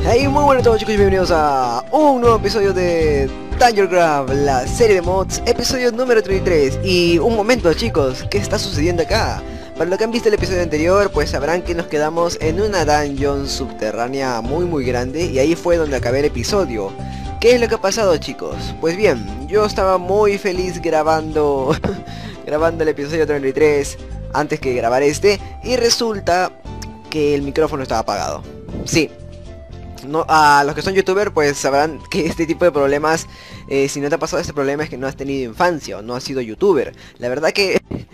Hey, muy buenas a todos chicos y bienvenidos a un nuevo episodio de Dungeon, la serie de mods, episodio número 33. Y un momento chicos, ¿qué está sucediendo acá? Para los que han visto el episodio anterior, pues sabrán que nos quedamos en una dungeon subterránea muy grande. Y ahí fue donde acabé el episodio. ¿Qué es lo que ha pasado chicos? Pues bien, yo estaba muy feliz grabando grabando el episodio 33 antes que grabar este. Y resulta que el micrófono estaba apagado. Sí. No, a los que son youtubers pues sabrán que este tipo de problemas, si no te ha pasado este problema es que no has tenido infancia o no has sido youtuber. La verdad que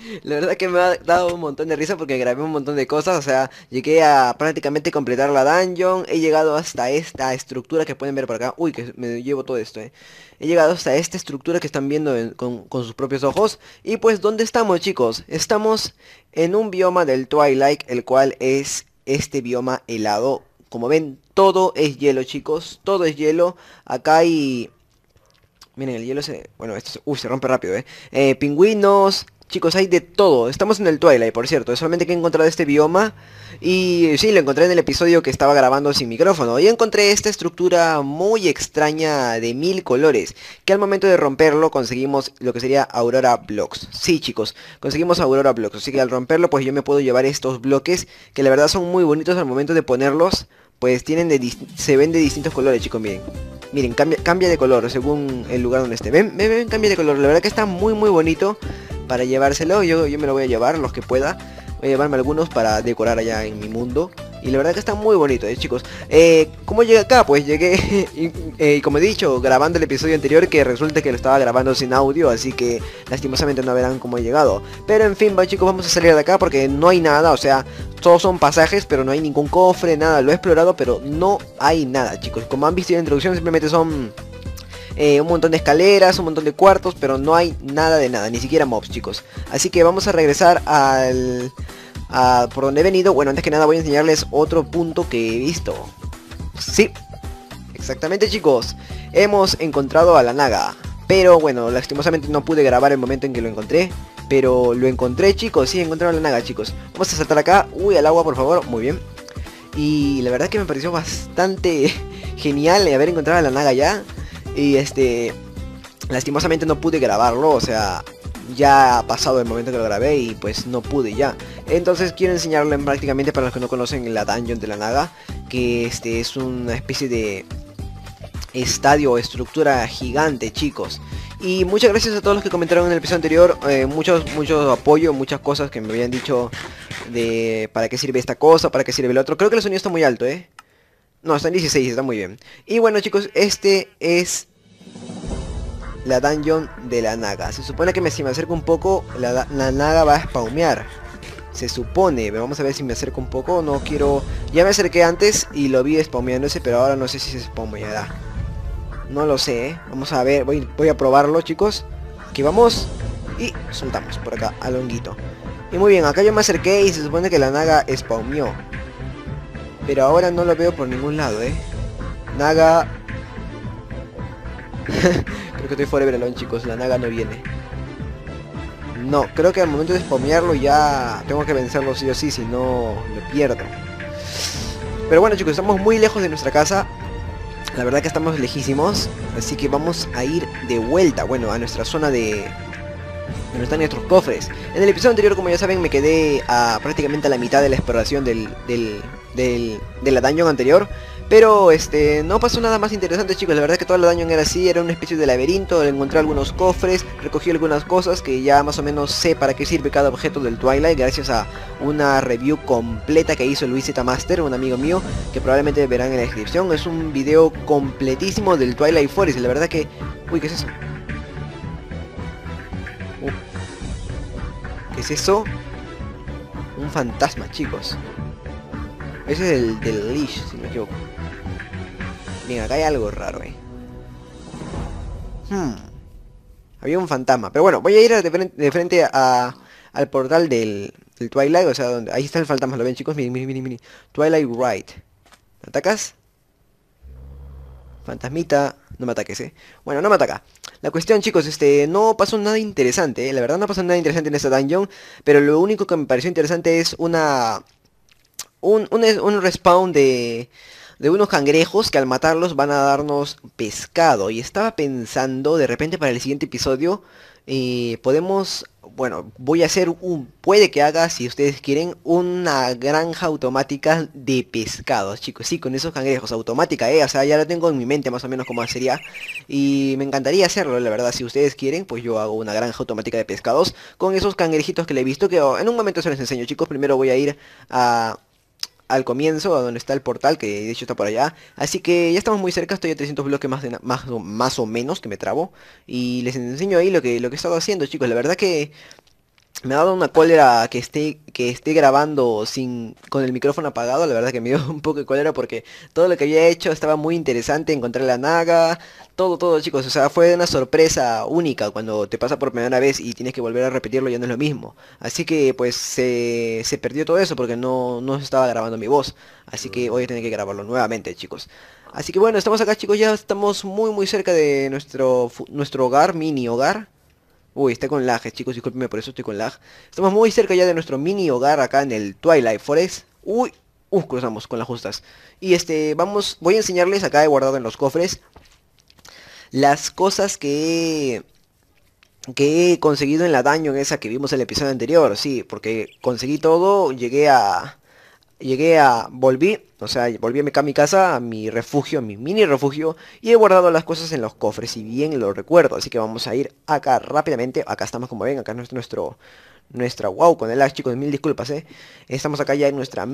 me ha dado un montón de risa porque grabé un montón de cosas. O sea, llegué a prácticamente completar la dungeon. He llegado hasta esta estructura que pueden ver por acá. Uy, que me llevo todo esto, He llegado hasta esta estructura que están viendo con sus propios ojos. Y pues, ¿dónde estamos chicos? Estamos en un bioma del Twilight, el cual es este bioma helado. Como ven, todo es hielo chicos, todo es hielo. Acá hay... Miren, el hielo se... Bueno, esto se... Uy, se rompe rápido, pingüinos, chicos, hay de todo. Estamos en el Twilight, por cierto. Es solamente que he encontrado este bioma. Y sí, lo encontré en el episodio que estaba grabando sin micrófono. Y encontré esta estructura muy extraña de 1000 colores. Que al momento de romperlo conseguimos lo que sería Aurora Blocks. Sí, chicos, conseguimos Aurora Blocks. Así que al romperlo, pues yo me puedo llevar estos bloques. Que la verdad son muy bonitos al momento de ponerlos. Pues tienen se ven de distintos colores, chicos, miren. Miren, cambia de color según el lugar donde esté. Ven, cambia de color. La verdad que está muy bonito para llevárselo. Yo me lo voy a llevar, los que pueda. Voy a llevarme algunos para decorar allá en mi mundo. Y la verdad que está muy bonito, chicos. ¿Cómo llegué acá? Pues llegué, como he dicho, grabando el episodio anterior, que resulta que lo estaba grabando sin audio. Así que lastimosamente no verán cómo he llegado. Pero en fin, chicos, vamos a salir de acá porque no hay nada. O sea, todos son pasajes, pero no hay ningún cofre, nada. Lo he explorado, pero no hay nada, chicos. Como han visto en la introducción, simplemente son... un montón de escaleras, un montón de cuartos, pero no hay nada de nada, ni siquiera mobs, chicos. Así que vamos a regresar por donde he venido. Bueno, antes que nada voy a enseñarles otro punto que he visto. Sí, exactamente chicos, hemos encontrado a la Naga. Pero bueno, lastimosamente no pude grabar el momento en que lo encontré. Pero lo encontré chicos, sí, encontraron a la Naga chicos. Vamos a saltar acá, uy, al agua por favor, muy bien. Y la verdad que me pareció bastante genial haber encontrado a la Naga ya. Y lastimosamente no pude grabarlo, o sea, ya ha pasado el momento que lo grabé y pues no pude ya. Entonces quiero enseñarles prácticamente, para los que no conocen, la dungeon de la Naga, que es una especie de estadio o estructura gigante, chicos. Y muchas gracias a todos los que comentaron en el episodio anterior, mucho apoyo, muchas cosas que me habían dicho de para qué sirve esta cosa, para qué sirve el otro. Creo que el sonido está muy alto, No, está en 16, está muy bien. Y bueno chicos, este es la dungeon de la Naga. Se supone que si me acerco un poco, la Naga va a spawnear. Se supone, vamos a ver si me acerco un poco. No quiero... Ya me acerqué antes y lo vi spawneándose, pero ahora no sé si se spawneará. No lo sé, Vamos a ver, voy a probarlo chicos. Aquí vamos. Y soltamos por acá, al honguito. Y muy bien, acá yo me acerqué y se supone que la Naga spawneó. Pero ahora no lo veo por ningún lado, Naga... Creo que estoy forever alone, chicos. La Naga no viene. No, creo que al momento de spamearlo ya tengo que vencerlo sí o sí, si no me pierdo. Pero bueno chicos, estamos muy lejos de nuestra casa. La verdad que estamos lejísimos. Así que vamos a ir de vuelta, bueno, a nuestra zona de... donde están nuestros cofres. En el episodio anterior, como ya saben, me quedé prácticamente a la mitad de la exploración de la dungeon anterior. Pero no pasó nada más interesante chicos. La verdad que toda la dungeon era así, era una especie de laberinto. Encontré algunos cofres, recogí algunas cosas que ya más o menos sé para qué sirve cada objeto del Twilight, gracias a una review completa que hizo Luis Z Master, un amigo mío, que probablemente verán en la descripción. Es un video completísimo del Twilight Forest. La verdad que... Uy, ¿qué es eso? ¿Qué es eso? Un fantasma, chicos. Ese es el del Leash, si no me equivoco. Bien, acá hay algo raro, Había un fantasma. Pero bueno, voy a ir de frente al portal del Twilight. O sea, donde ahí está el fantasma, ¿lo ven chicos? Miren. Twilight Ride. ¿Me atacas? Fantasmita. No me ataques, Bueno, no me ataca. La cuestión, chicos, no pasó nada interesante, La verdad no pasó nada interesante en esta dungeon. Pero lo único que me pareció interesante es un respawn de unos cangrejos que al matarlos van a darnos pescado. Y estaba pensando, de repente para el siguiente episodio, podemos, bueno, voy a hacer puede que haga, si ustedes quieren, una granja automática de pescados, chicos. Sí, con esos cangrejos, automática, o sea, ya lo tengo en mi mente más o menos cómo sería. Y me encantaría hacerlo, la verdad, si ustedes quieren, pues yo hago una granja automática de pescados con esos cangrejitos que le he visto, que en un momento se les enseño, chicos. Primero voy a ir a al comienzo, a donde está el portal, que de hecho está por allá. Así que ya estamos muy cerca, estoy a 300 bloques más o menos, que me trabo. Y les enseño ahí lo que he estado haciendo, chicos. La verdad que me ha dado una cólera que esté grabando con el micrófono apagado. La verdad que me dio un poco de cólera porque todo lo que había hecho estaba muy interesante. Encontré la naga, todo, chicos. O sea, fue una sorpresa única cuando te pasa por primera vez y tienes que volver a repetirlo, ya no es lo mismo. Así que pues se perdió todo eso porque no se estaba grabando mi voz. Así que voy a tener que grabarlo nuevamente, chicos. Así que bueno, estamos acá, chicos. Ya estamos muy cerca de nuestro hogar, mini hogar. Uy, está con lag, chicos, discúlpenme, por eso estoy con lag. Estamos muy cerca ya de nuestro mini hogar acá en el Twilight Forest. Uy, cruzamos con las justas. Y voy a enseñarles acá, he guardado en los cofres las cosas que he conseguido en la dungeon esa que vimos en el episodio anterior. Sí, porque conseguí todo, volví acá a mi casa, a mi refugio, a mi mini refugio, y he guardado las cosas en los cofres, y bien lo recuerdo, así que vamos a ir acá rápidamente. Acá estamos, como ven, acá es wow, con el lag, chicos, mil disculpas, estamos acá ya en nuestra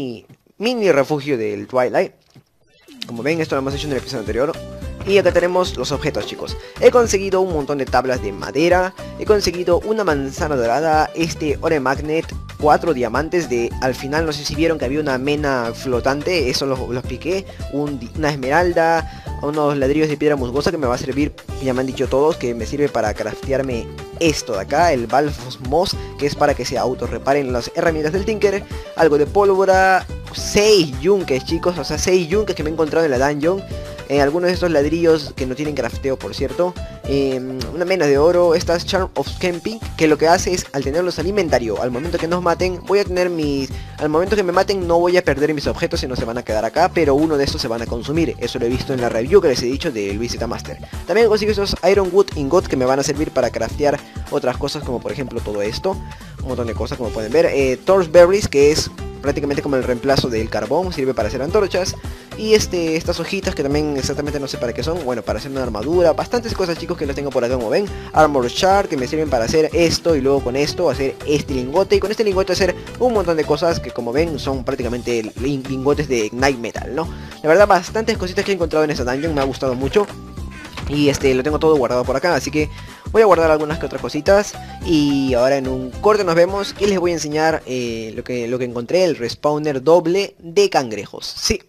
mini refugio del Twilight. Como ven, esto lo hemos hecho en el episodio anterior. Y acá tenemos los objetos, chicos. He conseguido un montón de tablas de madera. He conseguido una manzana dorada. Ore Magnet. 4 diamantes al final no sé si vieron que había una mena flotante. Eso los piqué. Una esmeralda. Unos ladrillos de piedra musgosa que me va a servir. Ya me han dicho todos que me sirve para craftearme esto de acá. El Balfos Moss, que es para que se autorreparen las herramientas del Tinker. Algo de pólvora. 6 yunques, chicos. O sea, 6 yunques que me he encontrado en la dungeon. Algunos de estos ladrillos que no tienen crafteo, por cierto. Una mena de oro. Estas Charm of Camping, que lo que hace es, al tenerlos al inventario, al momento que nos maten, al momento que me maten no voy a perder mis objetos, sino se van a quedar acá, pero uno de estos se van a consumir. Eso lo he visto en la review que les he dicho de Luis Z Master. También consigo esos Ironwood Ingot que me van a servir para craftear otras cosas, como por ejemplo todo esto. Un montón de cosas, como pueden ver. Torchberries, que es prácticamente como el reemplazo del carbón, sirve para hacer antorchas. Y estas hojitas que también exactamente no sé para qué son. Bueno, para hacer una armadura. Bastantes cosas, chicos, que las tengo por acá, como ven. Armor Shard, que me sirven para hacer esto. Y luego con esto hacer este lingote. Y con este lingote hacer un montón de cosas que, como ven, son prácticamente lingotes de Night Metal, ¿no? La verdad, bastantes cositas que he encontrado en esta dungeon. Me ha gustado mucho. Y lo tengo todo guardado por acá, así que voy a guardar algunas que otras cositas. Y ahora en un corte nos vemos y les voy a enseñar lo que encontré, el respawner doble de cangrejos. Sí.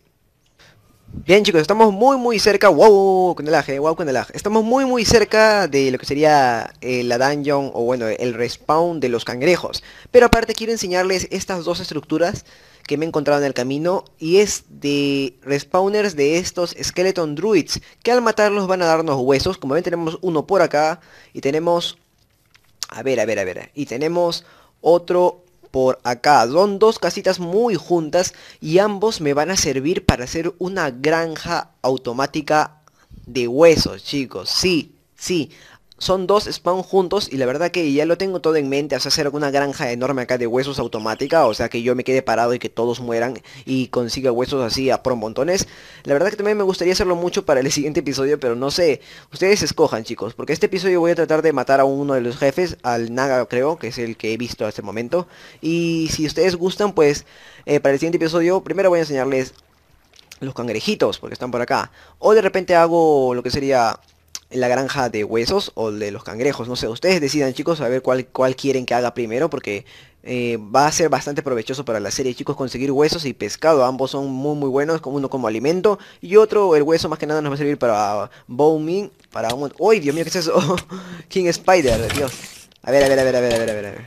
Bien, chicos, estamos muy cerca. Wow, con el lag, wow, con el lag. Estamos muy cerca de lo que sería la dungeon, o bueno, el respawn de los cangrejos. Pero aparte quiero enseñarles estas dos estructuras que me he encontrado en el camino, y es de respawners de estos Skeleton Druids, que al matarlos van a darnos huesos. Como ven, tenemos uno por acá y tenemos, a ver, y tenemos otro por acá. Son dos casitas muy juntas y ambos me van a servir para hacer una granja automática de huesos, chicos. Sí. Son dos spawn juntos y la verdad que ya lo tengo todo en mente, hacer una granja enorme acá de huesos automática, o sea que yo me quede parado y que todos mueran y consiga huesos así a por montones. La verdad que también me gustaría hacerlo mucho para el siguiente episodio, pero no sé, ustedes escojan, chicos, porque este episodio voy a tratar de matar a uno de los jefes, al Naga creo, que es el que he visto hasta el momento. Y si ustedes gustan, pues para el siguiente episodio primero voy a enseñarles los cangrejitos, porque están por acá. O de repente hago lo que sería la granja de huesos o de los cangrejos. No sé, ustedes decidan, chicos, a ver cuál quieren que haga primero, porque va a ser bastante provechoso para la serie, chicos, conseguir huesos y pescado. Ambos son muy buenos, como uno como alimento y otro, el hueso más que nada nos va a servir para booming, para un... ¡Uy, Dios mío, qué es eso! King Spider, Dios. A ver.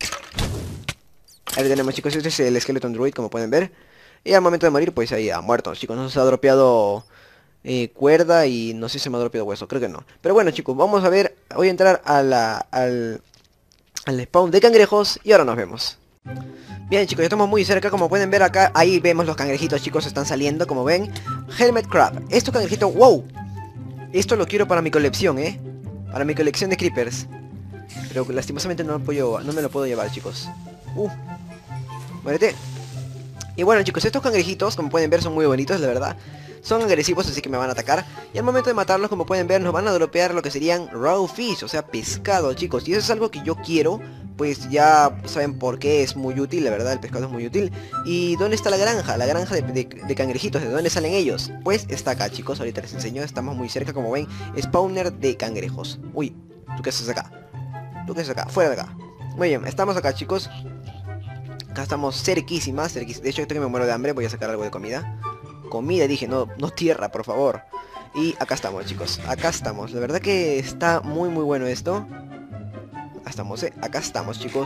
Ahí lo tenemos, chicos, este es el Skeleton Druid, como pueden ver. Y al momento de morir, pues ahí ha muerto, chicos. Nos ha dropeado cuerda y no sé si se me ha dropeado hueso, creo que no. Pero bueno, chicos, vamos a ver. Voy a entrar al spawn de cangrejos y ahora nos vemos. Bien chicos, ya estamos muy cerca, como pueden ver acá, ahí vemos los cangrejitos chicos, están saliendo, como ven. Helmet Crab, estos cangrejitos, wow. Esto lo quiero para mi colección, para mi colección de creepers. Pero lastimosamente no me lo puedo llevar chicos. Muérete. Y bueno chicos, estos cangrejitos, como pueden ver, son muy bonitos, la verdad. Son agresivos, así que me van a atacar. Y al momento de matarlos, como pueden ver, nos van a dropear lo que serían raw fish, o sea, pescado, chicos. Y eso es algo que yo quiero, pues ya saben por qué es muy útil, la verdad, el pescado es muy útil. ¿Y dónde está la granja? La granja de cangrejitos, ¿de dónde salen ellos? Pues está acá, chicos, ahorita les enseño, estamos muy cerca, como ven. Spawner de cangrejos. Uy, ¿tú qué haces acá? ¿Tú qué haces acá? Fuera de acá. Muy bien, estamos acá, chicos. Acá estamos cerquísimas. De hecho, estoy que me muero de hambre, voy a sacar algo de comida. Comida, dije, no tierra, por favor. Y acá estamos, chicos, acá estamos. La verdad que está muy bueno esto. Acá estamos, chicos.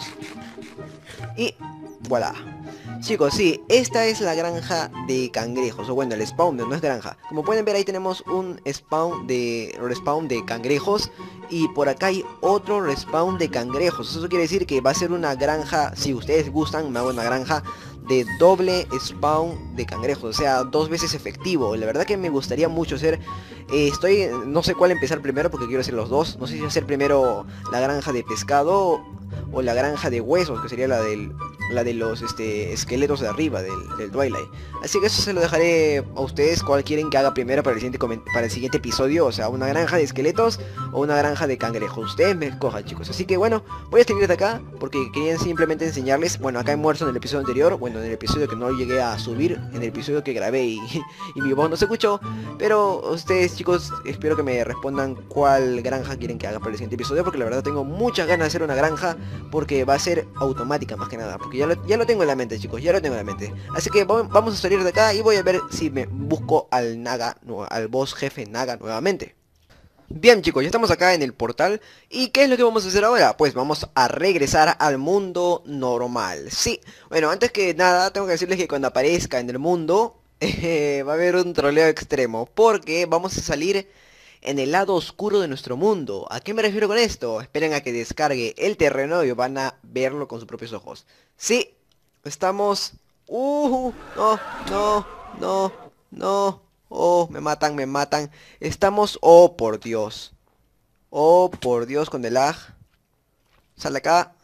Y voilà. Chicos, sí, esta es la granja de cangrejos. O bueno, el spawn, no es granja. Como pueden ver, ahí tenemos un respawn de cangrejos. Y por acá hay otro respawn de cangrejos. Eso quiere decir que va a ser una granja. Si ustedes gustan, me hago una granja de doble spawn de cangrejos. O sea, 2 veces efectivo. La verdad que me gustaría mucho hacer... no sé cuál empezar primero porque quiero hacer los dos. No sé si hacer primero la granja de pescado o la granja de huesos, que sería la de los esqueletos de arriba del Twilight. Así que eso se lo dejaré a ustedes, cuál quieren que haga primero para el siguiente episodio. O sea, una granja de esqueletos o una granja de cangrejos. Ustedes me escojan, chicos. Así que bueno, voy a seguir de acá porque quería simplemente enseñarles. Bueno, acá he muerto en el episodio anterior. Bueno, en el episodio que no llegué a subir, en el episodio que grabé y mi voz no se escuchó. Pero ustedes, chicos, espero que me respondan cuál granja quieren que haga para el siguiente episodio, porque la verdad tengo muchas ganas de hacer una granja, porque va a ser automática más que nada, porque ya lo tengo en la mente, chicos, ya lo tengo en la mente. Así que vamos a salir de acá y voy a ver si me busco al Naga, al boss jefe Naga nuevamente. Bien chicos, ya estamos acá en el portal. ¿Y qué es lo que vamos a hacer ahora? Pues vamos a regresar al mundo normal. Sí, bueno, antes que nada tengo que decirles que cuando aparezca en el mundo va a haber un troleo extremo, porque vamos a salir en el lado oscuro de nuestro mundo. ¿A qué me refiero con esto? Esperen a que descargue el terreno y van a verlo con sus propios ojos. Sí, estamos... no, no, no, no. Oh, me matan. Estamos... Oh, por Dios. Oh, por Dios, con el lag. Sal de acá.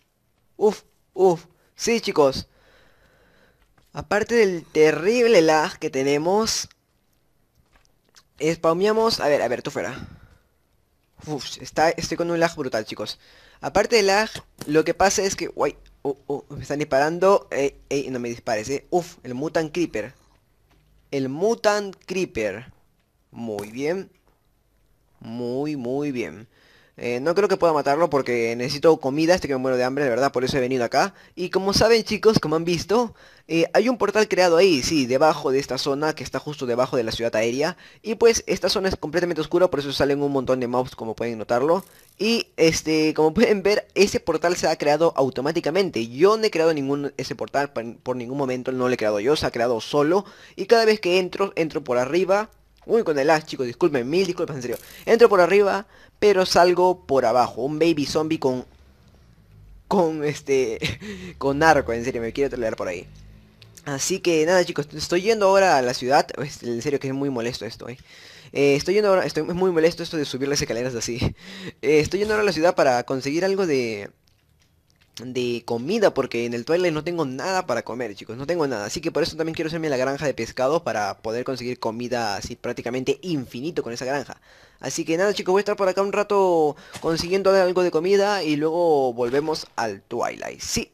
Uf. Sí, chicos. Aparte del terrible lag que tenemos, spawneamos... A ver, tú fuera. Estoy con un lag brutal, chicos. Aparte del lag, lo que pasa es que... Uy, me están disparando. Ey, no me dispares, el Mutant Creeper. El Mutant Creeper. Muy bien. Muy bien. No creo que pueda matarlo porque necesito comida, que me muero de hambre, de verdad, por eso he venido acá. Y como saben, chicos, como han visto, hay un portal creado ahí, sí, debajo de esta zona, que está justo debajo de la ciudad aérea. Y pues esta zona es completamente oscura, por eso salen un montón de mobs, como pueden notarlo. Y como pueden ver, ese portal se ha creado automáticamente. Yo no he creado ese portal por ningún momento, no lo he creado yo, se ha creado solo. Y cada vez que entro por arriba. Uy, con el lag, chicos, disculpen, mil disculpas, en serio. Entro por arriba, pero salgo por abajo. Un baby zombie con con arco, en serio, me quiero traer por ahí. Así que nada, chicos, estoy yendo ahora a la ciudad. En serio que es muy molesto esto, estoy yendo ahora, es muy molesto esto de subir las escaleras así. Estoy yendo ahora a la ciudad para conseguir algo de comida, porque en el Twilight no tengo nada para comer, chicos, no tengo nada. Así que por eso también quiero hacerme la granja de pescado, para poder conseguir comida así prácticamente infinito con esa granja. Así que nada, chicos, voy a estar por acá un rato consiguiendo algo de comida y luego volvemos al Twilight. Sí.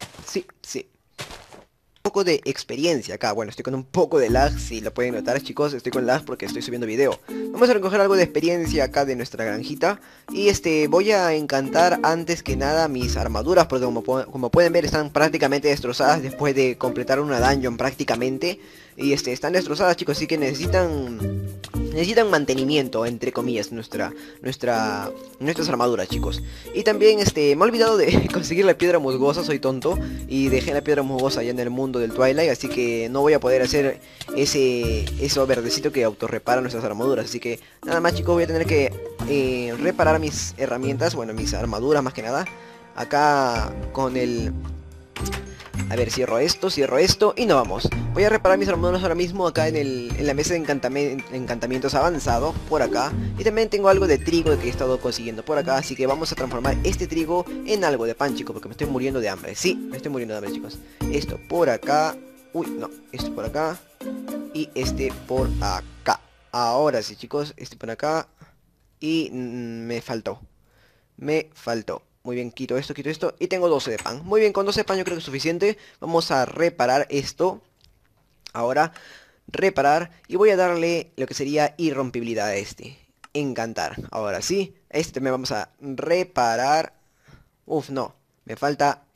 Poco de experiencia acá. Bueno, estoy con un poco de lag, si lo pueden notar, chicos, estoy con lag porque estoy subiendo video. Vamos a recoger algo de experiencia acá de nuestra granjita. Y voy a encantar antes que nada mis armaduras, porque como pueden ver están prácticamente destrozadas después de completar una dungeon prácticamente. Y están destrozadas, chicos, así que necesitan mantenimiento, entre comillas, nuestras armaduras, chicos. Y también me he olvidado de conseguir la piedra musgosa, soy tonto, y dejé la piedra musgosa allá en el mundo del Twilight, así que no voy a poder hacer eso verdecito que autorrepara nuestras armaduras. Así que nada más, chicos, voy a tener que reparar mis herramientas, bueno, mis armaduras más que nada, acá con el A ver, cierro esto y nos vamos. Voy a reparar mis armaduras ahora mismo acá en la mesa de encantamientos avanzado, por acá. Y también tengo algo de trigo que he estado consiguiendo por acá, así que vamos a transformar este trigo en algo de pan, chicos, porque me estoy muriendo de hambre. Sí, me estoy muriendo de hambre, chicos. Esto por acá. Uy, no, esto por acá. Y este por acá. Ahora sí, chicos, este por acá. Y me faltó. Me faltó. Muy bien, quito esto. Y tengo 12 de pan. Muy bien, con 12 de pan yo creo que es suficiente. Vamos a reparar esto. Ahora, reparar. Y voy a darle lo que sería irrompibilidad a este. Encantar. Ahora sí. Este me vamos a reparar. Uf, no. Me falta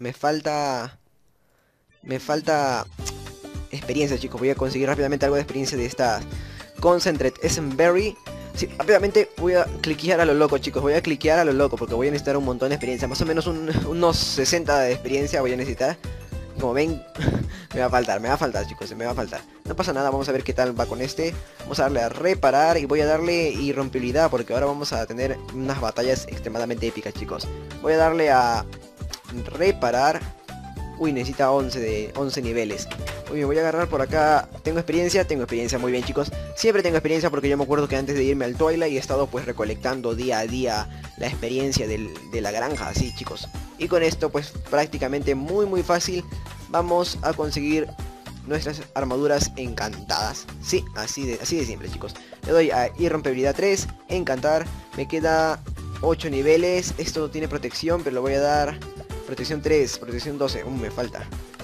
experiencia, chicos. Voy a conseguir rápidamente algo de experiencia de esta Concentrate Essenberry. Sí, rápidamente voy a cliquear a lo loco, chicos. Voy a cliquear a lo loco porque voy a necesitar un montón de experiencia. Más o menos unos 60 de experiencia voy a necesitar. Como ven, me va a faltar, chicos, me va a faltar. No pasa nada, vamos a ver qué tal va con este. Vamos a darle a reparar y voy a darle irrompibilidad porque ahora vamos a tener unas batallas extremadamente épicas, chicos. Voy a darle a reparar. Uy, necesita 11 niveles. Uy, me voy a agarrar por acá. Tengo experiencia, muy bien, chicos. Siempre tengo experiencia porque yo me acuerdo que antes de irme al Twilight he estado pues recolectando día a día la experiencia de la granja, así, chicos. Y con esto pues prácticamente muy fácil vamos a conseguir nuestras armaduras encantadas. Sí, así de simple, chicos. Le doy a irrompibilidad 3, encantar. Me queda 8 niveles. Esto no tiene protección, pero lo voy a dar protección 3, protección 12. Me falta.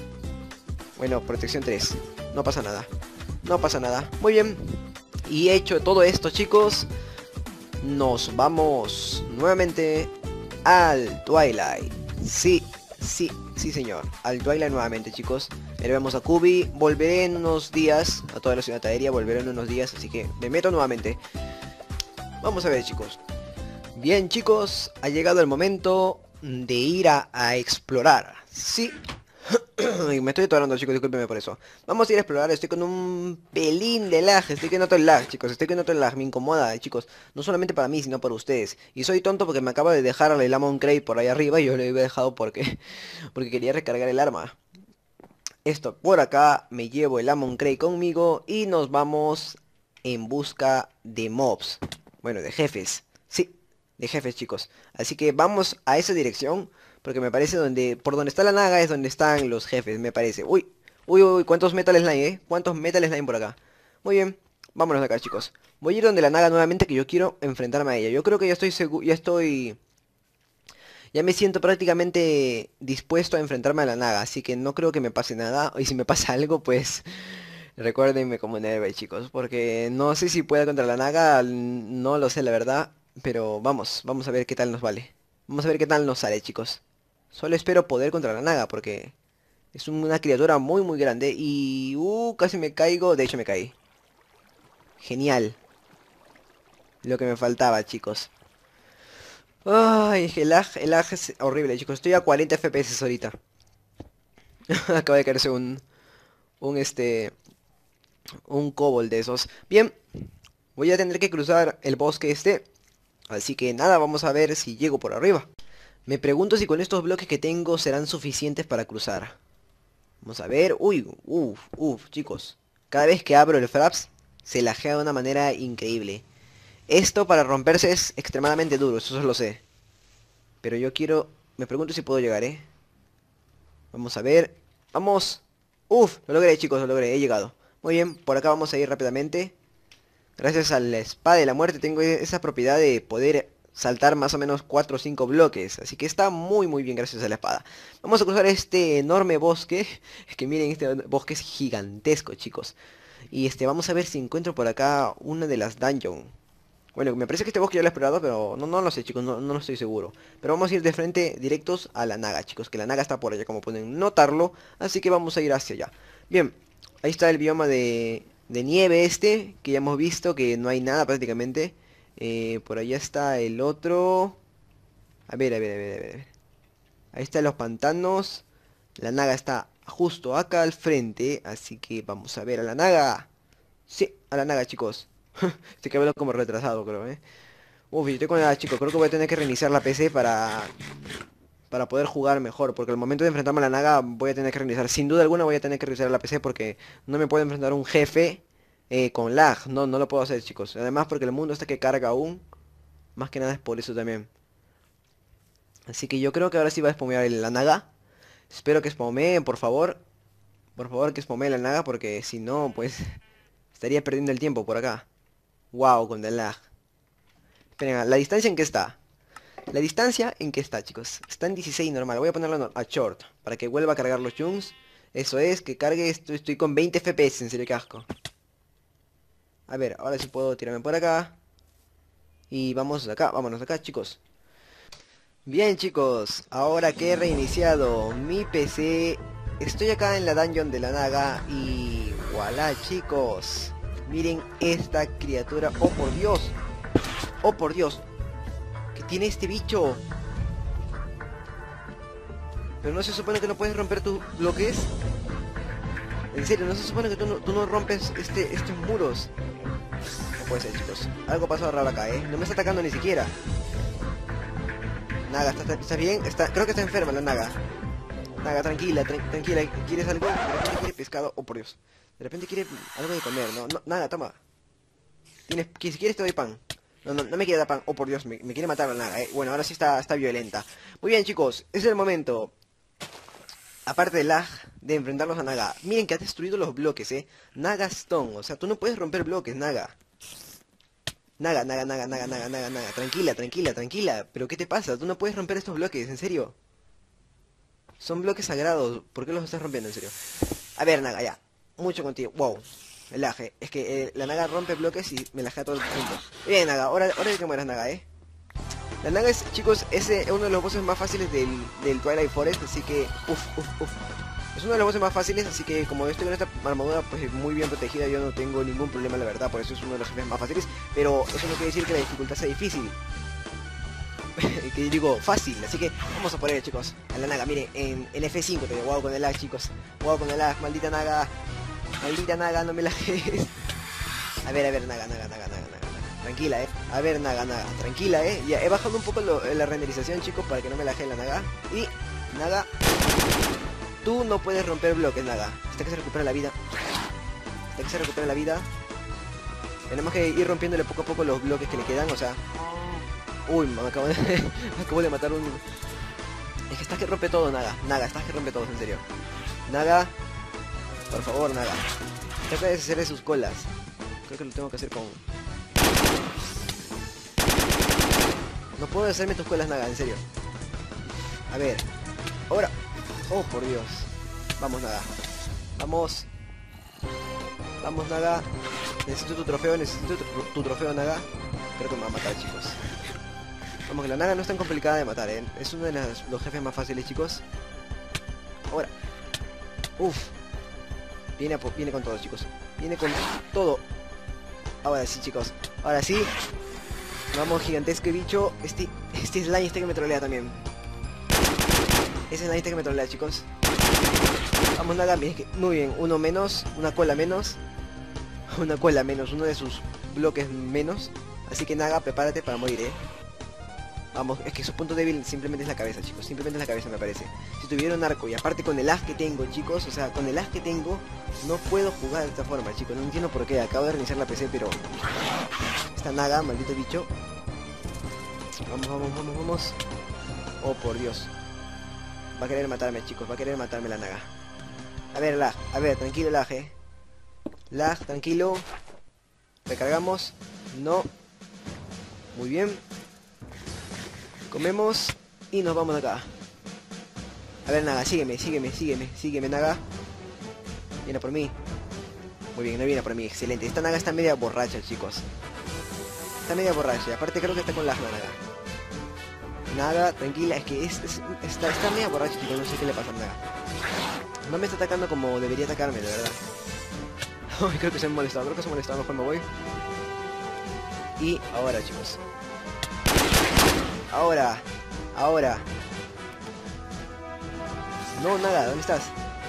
Bueno, protección 3. No pasa nada. No pasa nada. Muy bien. Y hecho todo esto, chicos, nos vamos nuevamente al Twilight. Sí, señor. Al Twilight nuevamente, chicos. Le vemos a Kubi. Volveré en unos días a toda la ciudad aérea. Volveré en unos días, así que me meto nuevamente. Vamos a ver, chicos. Bien, chicos, ha llegado el momento de ir a explorar. Sí. Me estoy atorando, chicos, discúlpenme por eso. Vamos a ir a explorar. Estoy con un pelín de lag. Estoy que noto el lag, chicos. Estoy que noto el lag. Me incomoda, chicos. No solamente para mí, sino para ustedes. Y soy tonto porque me acaba de dejar el Lamon Crate por ahí arriba. Y yo lo había dejado porque quería recargar el arma. Esto por acá. Me llevo el Lamon Crate conmigo. Y nos vamos en busca de mobs. Bueno, de jefes. Sí, de jefes, chicos. Así que vamos a esa dirección. Porque me parece por donde está la naga es donde están los jefes, me parece. Uy, ¿cuántos Metal Slime, ¿Cuántos Metal Slime por acá? Muy bien, vámonos de acá, chicos. Voy a ir donde la naga nuevamente, que yo quiero enfrentarme a ella. Yo creo que ya estoy seguro, ya me siento prácticamente dispuesto a enfrentarme a la naga. Así que no creo que me pase nada. Y si me pasa algo, pues recuérdenme como un héroe, chicos. Porque no sé si pueda contra la naga, no lo sé la verdad. Pero vamos a ver qué tal nos vale. Vamos a ver qué tal nos sale, chicos. Solo espero poder contra la naga porque es una criatura muy grande y... casi me caigo. De hecho me caí. Genial. Lo que me faltaba, chicos. Ay, el lag es horrible, chicos. Estoy a 40 FPS ahorita. Acaba de caerse un kobold de esos. Bien. Voy a tener que cruzar el bosque este. Así que nada, vamos a ver si llego por arriba. Me pregunto si con estos bloques que tengo serán suficientes para cruzar. Vamos a ver. Uy, chicos. Cada vez que abro el Fraps, se lagea de una manera increíble. Esto para romperse es extremadamente duro, eso lo sé. Pero yo quiero... Me pregunto si puedo llegar, ¿eh? Vamos a ver. ¡Vamos! Lo logré, chicos, lo logré, he llegado. Muy bien, por acá vamos a ir rápidamente. Gracias a la espada de la muerte tengo esa propiedad de poder saltar más o menos 4 o 5 bloques. Así que está muy bien gracias a la espada. Vamos a cruzar este enorme bosque. Es que miren, este bosque es gigantesco, chicos. Y vamos a ver si encuentro por acá una de las dungeons. Bueno, me parece que este bosque ya lo he explorado, pero no lo sé, chicos, no lo estoy seguro. Pero vamos a ir de frente directos a la naga, chicos, que la naga está por allá, como pueden notarlo. Así que vamos a ir hacia allá. Bien, ahí está el bioma de nieve que ya hemos visto, que no hay nada prácticamente. Por allá está el otro. A ver. Ahí están los pantanos. La naga está justo acá al frente, así que vamos a ver a la naga. Sí, a la naga, chicos. Estoy que hablo como retrasado, creo, Uf, yo estoy con nada, chicos. Creo que voy a tener que reiniciar la PC para para poder jugar mejor, porque al momento de enfrentarme a la Naga voy a tener que reiniciar, sin duda alguna voy a tener que reiniciar la PC porque no me puedo enfrentar a un jefe con lag, no lo puedo hacer, chicos. Además porque el mundo está que carga aún, más que nada es por eso también. Así que yo creo que ahora sí va a spamear la Naga. Espero que spameen, por favor. Por favor que spamee la Naga porque si no, pues estaría perdiendo el tiempo por acá. Wow, con el lag. Esperen, ¿la distancia en qué está? La distancia en qué está, chicos. Está en 16 normal. Voy a ponerlo a short para que vuelva a cargar los jungs. Eso es, que cargue esto. Estoy con 20 FPS, en serio, qué asco. A ver, ahora sí puedo tirarme por acá. Y vamos acá, vámonos acá, chicos. Bien, chicos, ahora que he reiniciado mi PC, estoy acá en la dungeon de la Naga y voilà, chicos. Miren esta criatura. Oh, por Dios. Oh, por Dios. ¿Qué tiene este bicho? Pero no se supone que no puedes romper tus bloques. En serio, no se supone que tú no rompes estos muros. No puede ser, chicos. Algo pasó raro acá, no me está atacando ni siquiera. Naga, ¿estás bien? Creo que está enferma la Naga. Naga, tranquila, tranquila. ¿Quieres algo? De repente quiere pescado. Oh, por Dios. De repente quiere algo de comer, ¿no? Naga, toma. Si quieres te doy pan. No me quiere dar pan. Oh, por Dios, me quiere matar la Naga, Bueno, ahora sí está violenta. Muy bien, chicos. Es el momento. Aparte del lag, de enfrentarlos a Naga. Miren que ha destruido los bloques, Naga Stone. O sea, tú no puedes romper bloques, Naga. Naga. Tranquila. ¿Pero qué te pasa? Tú no puedes romper estos bloques, ¿en serio? Son bloques sagrados. ¿Por qué los estás rompiendo, en serio? A ver, Naga, ya. Mucho contigo. Wow. El lag, Es que la Naga rompe bloques y me lagea todo el tiempo. Bien, Naga. Ahora de que mueras, Naga, La Naga es, chicos, es uno de los bosses más fáciles del Twilight Forest. Así que, es uno de los bosses más fáciles, así que como yo estoy con esta armadura pues muy bien protegida, yo no tengo ningún problema, la verdad. Por eso es uno de los jefes más fáciles. Pero eso no quiere decir que la dificultad sea difícil. Que digo, fácil. Así que vamos a poner, chicos, a la Naga. Miren, en F5 te digo, wow con el lag, chicos. Wow con el lag, maldita Naga. Maldita Naga, no me lajes. A ver, Naga. Tranquila, A ver, Naga, tranquila, Ya he bajado un poco la renderización, chicos, para que no me laje la Naga. Y, Naga, tú no puedes romper bloques, Naga. Hasta que se recupere la vida. Tenemos que ir rompiéndole poco a poco los bloques que le quedan, o sea... Uy, me acabo de matar un... Es que estás que rompe todo, Naga, estás que rompe todo, en serio. Naga, por favor, Naga. Trata de deshacer sus colas. Creo que lo tengo que hacer con... No puedo deshacerme tus colas, Naga, en serio. A ver. Ahora. Oh, por Dios. Vamos, Naga. Vamos, Naga. Necesito tu trofeo, Naga. Creo que me va a matar, chicos. Vamos, que la Naga no es tan complicada de matar, Es uno de los jefes más fáciles, chicos. Ahora. Uf. Viene con todo, chicos. Viene con todo. Ahora sí, chicos. Ahora sí. Vamos, gigantesco bicho. Este slime que me trolea también. Ese slime que me trolea, chicos. Vamos, Naga. Muy bien. Uno menos. Una cola menos. Una cola menos. Uno de sus bloques menos. Así que, Naga, prepárate para morir, Vamos, es que su punto débil simplemente es la cabeza, chicos. Simplemente es la cabeza, me parece. Si tuviera un arco y aparte con el lag que tengo, chicos. O sea, con el lag que tengo, no puedo jugar de esta forma, chicos. No entiendo por qué. Acabo de reiniciar la PC, pero... Esta Naga, maldito bicho. Vamos. Oh, por Dios. Va a querer matarme, chicos. Va a querer matarme la Naga. A ver, lag. A ver, tranquilo, lag, Lag, tranquilo. Recargamos. No. Muy bien. Comemos y nos vamos de acá. A ver, Naga, sígueme, Naga. Viene por mí. Muy bien, no viene por mí, excelente. Esta Naga está media borracha, chicos. Está media borracha, aparte creo que está con lag la Naga. Naga, tranquila, es que está media borracha, chicos, no sé qué le pasa a Naga. No me está atacando como debería atacarme, de verdad. Creo que se me ha molestado, mejor me voy. Y ahora, chicos. Ahora. No, Naga, ¿dónde estás?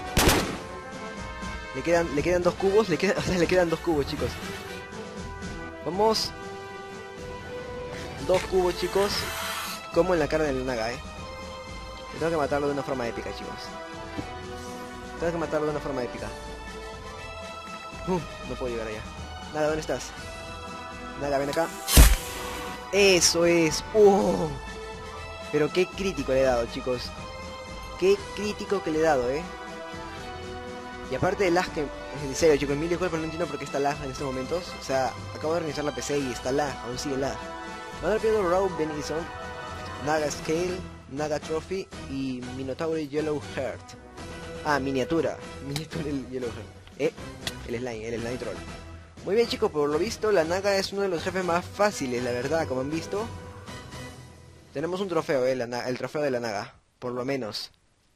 Le quedan dos cubos, le quedan dos cubos, chicos. Vamos. 2 cubos, chicos. Como en la cara del Naga, Tengo que matarlo de una forma épica, chicos. Tengo que matarlo de una forma épica. No puedo llegar allá. Nada, ¿dónde estás? Nada, ven acá. Eso es. Pero qué crítico le he dado, chicos. Qué crítico que le he dado, Y aparte de lag que... En serio, chicos, mil disculpas, no entiendo por qué está lag en estos momentos. O sea, acabo de reiniciar la PC y está lag, aún sigue lag. Madre Pedro Raw Benison, Naga Scale, Naga Trophy y Minotaur Yellow Heart. Ah, miniatura. Miniatura el Yellow Heart. El slime troll. Muy bien, chicos, por lo visto la Naga es uno de los jefes más fáciles, la verdad, como han visto. Tenemos un trofeo, el trofeo de la Naga, por lo menos.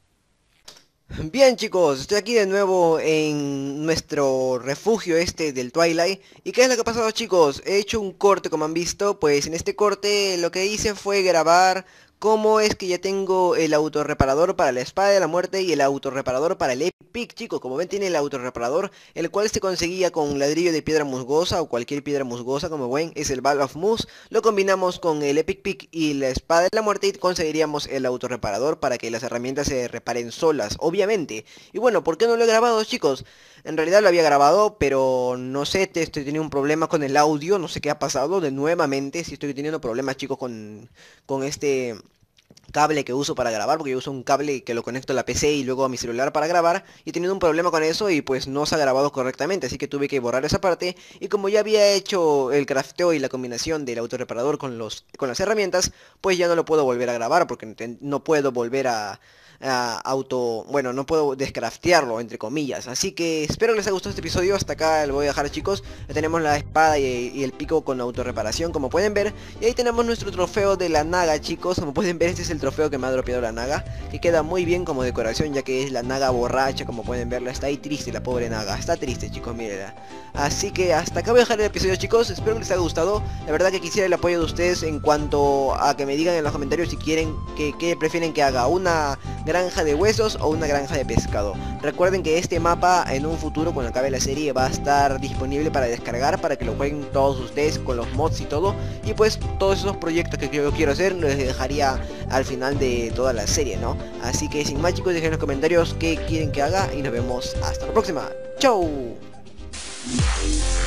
Bien, chicos, estoy aquí de nuevo en nuestro refugio del Twilight. ¿Y qué es lo que ha pasado, chicos? He hecho un corte, como han visto. Pues en este corte lo que hice fue grabar cómo es que ya tengo el autorreparador para la espada de la muerte y el autorreparador para el Epic Pick, chicos. Como ven, tiene el autorreparador, el cual se conseguía con ladrillo de piedra musgosa o cualquier piedra musgosa, como ven, es el Ball of Moose. Lo combinamos con el Epic Pick y la espada de la muerte y conseguiría el autorreparador para que las herramientas se reparen solas, obviamente. Y bueno, ¿por qué no lo he grabado, chicos? En realidad lo había grabado, pero no sé, estoy teniendo un problema con el audio, no sé qué ha pasado de nuevamente, si estoy teniendo problemas, chicos, con este cable que uso para grabar, porque yo uso un cable que lo conecto a la PC y luego a mi celular para grabar, y he tenido un problema con eso y pues no se ha grabado correctamente, así que tuve que borrar esa parte. Y como ya había hecho el crafteo y la combinación del autorreparador con las herramientas, pues ya no lo puedo volver a grabar, porque no puedo volver bueno, no puedo descraftearlo, entre comillas. Así que espero que les haya gustado este episodio. Hasta acá lo voy a dejar, chicos. Ya tenemos la espada y el pico con autorreparación, como pueden ver. Y ahí tenemos nuestro trofeo de la Naga, chicos. Como pueden ver, este es el trofeo que me ha dropeado la Naga, que queda muy bien como decoración, ya que es la Naga borracha. Como pueden verla, está ahí triste la pobre Naga. Está triste, chicos, mírenla. Así que hasta acá voy a dejar el episodio, chicos. Espero que les haya gustado. La verdad que quisiera el apoyo de ustedes en cuanto a que me digan en los comentarios si quieren que prefieren que haga una granja de huesos o una granja de pescado. Recuerden que este mapa en un futuro, cuando acabe la serie, va a estar disponible para descargar, para que lo jueguen todos ustedes con los mods y todo. Y pues todos esos proyectos que yo quiero hacer los dejaría al final de toda la serie, ¿no? Así que sin más, chicos, dejen en los comentarios qué quieren que haga y nos vemos hasta la próxima. ¡Chau!